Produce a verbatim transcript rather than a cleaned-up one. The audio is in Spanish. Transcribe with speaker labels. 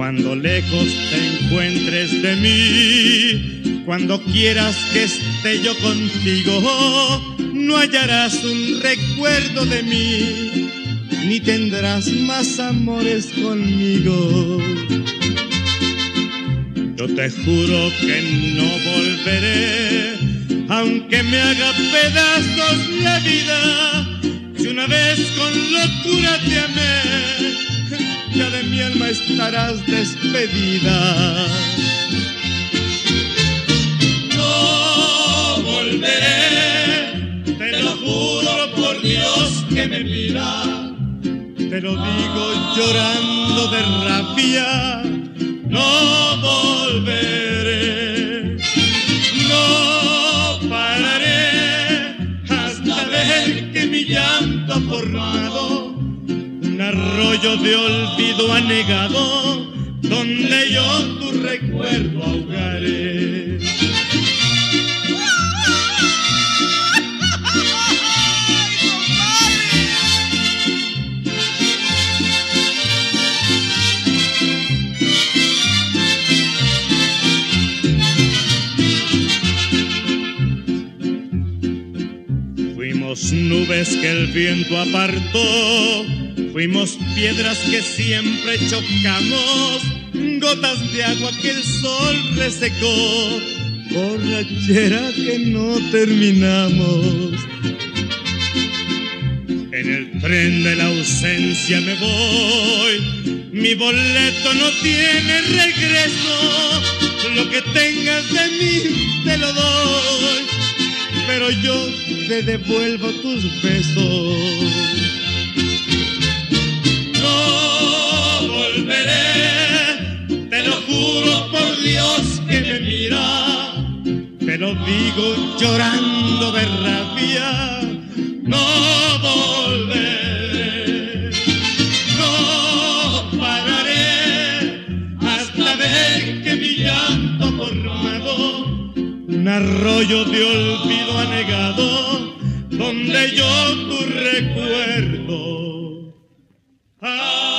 Speaker 1: Cuando lejos te encuentres de mí, cuando quieras que esté yo contigo, no hallarás un recuerdo de mí, ni tendrás más amores conmigo. Yo te juro que no volveré, aunque me haga pedazos la vida. Si una vez con locura te amé, ya de mi alma estarás despedida. No volveré, te lo juro por Dios que me mira. Te lo digo llorando de rabia, no volveré. No pararé hasta ver que mi llanto ha formado un arroyo de olvido anegado, donde yo tu recuerdo ahogaré. Fuimos nubes que el viento apartó, fuimos piedras que siempre chocamos, gotas de agua que el sol resecó, borrachera que no terminamos. En el tren de la ausencia me voy, mi boleto no tiene regreso, lo que tengas de mí te lo doy, pero yo te devuelvo tus besos. No volveré, te lo juro por Dios que me mira. Te lo digo llorando de rabia, no volveré. No pararé hasta ver que mi llanto ha formado un arroyo de olvido anegado, donde yo tu recuerdo. Ah,